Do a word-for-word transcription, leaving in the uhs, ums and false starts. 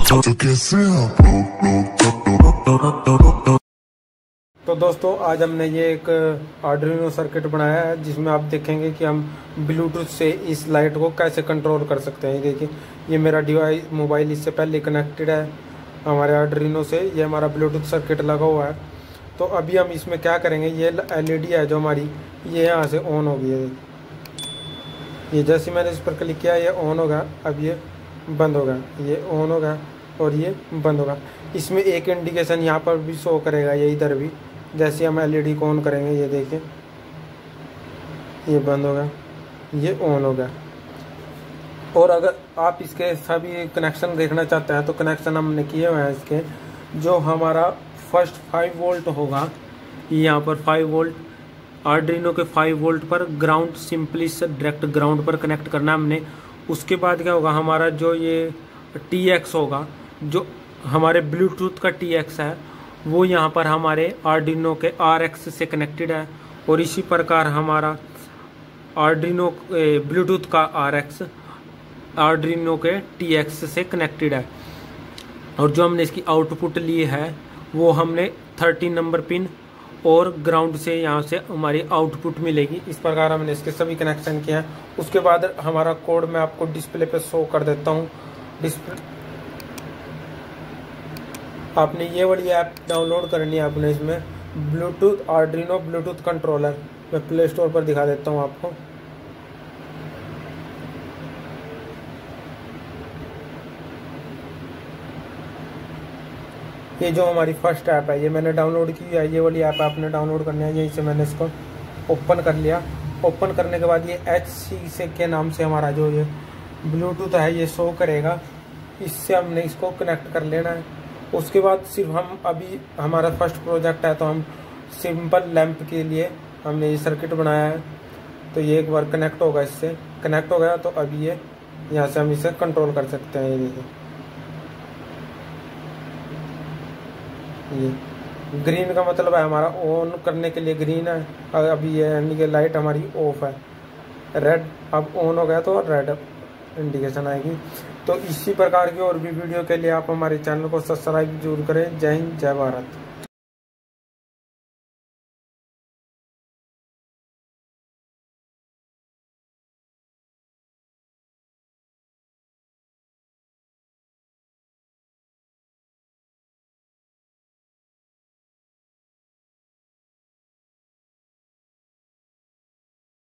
तो दोस्तों आज हमने ये एक आर्डिनो सर्किट बनाया है जिसमें आप देखेंगे कि हम ब्लूटूथ से इस लाइट को कैसे कंट्रोल कर सकते हैं। देखिए ये मेरा डिवाइस मोबाइल इससे पहले कनेक्टेड है हमारे आर्डिनो से, ये हमारा ब्लूटूथ सर्किट लगा हुआ है। तो अभी हम इसमें क्या करेंगे, ये एलईडी है जो हमारी, ये यहाँ से ऑन हो गई है। ये जैसे मैंने इस पर क्लिक किया ये ऑन होगा, अब ये बंद होगा, ये ऑन होगा और ये बंद होगा। इसमें एक इंडिकेशन यहाँ पर भी शो करेगा, ये इधर भी। जैसे हम एलईडी को ऑन करेंगे ये देखिए ये बंद होगा, ये ऑन होगा। और अगर आप इसके सभी कनेक्शन देखना चाहते हैं तो कनेक्शन हमने किए हुए हैं इसके। जो हमारा फर्स्ट फाइव वोल्ट होगा, यहाँ पर फाइव वोल्ट आर्डिनो के फाइव वोल्ट पर ग्राउंड सिंपली से डायरेक्ट ग्राउंड पर कनेक्ट करना हमने। उसके बाद क्या होगा, हमारा जो ये टी एक्स होगा, जो हमारे ब्लूटूथ का टी एक्स है, वो यहाँ पर हमारे आर्डिनो के आर एक्स से कनेक्टेड है। और इसी प्रकार हमारा आर्डिनो ब्लूटूथ का आर एक्स आर्डिनो के टी एक्स से कनेक्टेड है। और जो हमने इसकी आउटपुट ली है वो हमने थर्टीन नंबर पिन और ग्राउंड से यहाँ से हमारी आउटपुट मिलेगी। इस प्रकार हमने इसके सभी कनेक्शन किए हैं। उसके बाद हमारा कोड मैं आपको डिस्प्ले पे शो कर देता हूँ। डिस्प्ले आपने ये वाली ऐप डाउनलोड करनी है, आपने इसमें ब्लूटूथ आर्डिनो ब्लूटूथ कंट्रोलर, मैं प्ले स्टोर पर दिखा देता हूँ आपको। ये जो हमारी फर्स्ट ऐप है ये मैंने डाउनलोड की है, ये वाली ऐप आपने डाउनलोड करनी है। यहीं से मैंने इसको ओपन कर लिया। ओपन करने के बाद ये एच सी से के नाम से हमारा जो ये ब्लूटूथ है ये शो करेगा। इससे हमने इसको कनेक्ट कर लेना है। उसके बाद सिर्फ हम अभी हमारा फर्स्ट प्रोजेक्ट है तो हम सिंपल लैंप के लिए हमने ये सर्किट बनाया है। तो ये एक बार कनेक्ट होगा, इससे कनेक्ट हो गया तो अभी ये यहाँ से हम इसे कंट्रोल कर सकते हैं। ये देखिए ये ग्रीन का मतलब है हमारा ऑन करने के लिए ग्रीन है, अभी ये यानी कि लाइट हमारी ऑफ है। रेड अब ऑन हो गया तो रेड इंडिकेशन आएगी। तो इसी प्रकार की और भी वीडियो के लिए आप हमारे चैनल को सब्सक्राइब जरूर करें। जय हिंद, जय भारत।